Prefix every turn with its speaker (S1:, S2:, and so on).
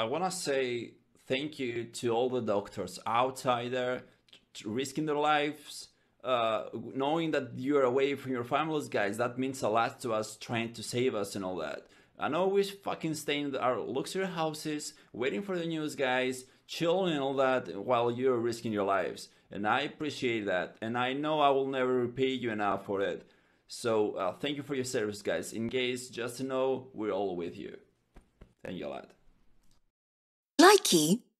S1: I want to say thank you to all the doctors outside there risking their lives, knowing that you're away from your families, guys. That means a lot to us, trying to save us and all that. I know we fucking stay in our luxury houses, waiting for the news, guys, chilling and all that while you're risking your lives. And I appreciate that. And I know I will never repay you enough for it. So thank you for your service, guys. In case, just to know, we're all with you. Thank you a lot.
S2: Likey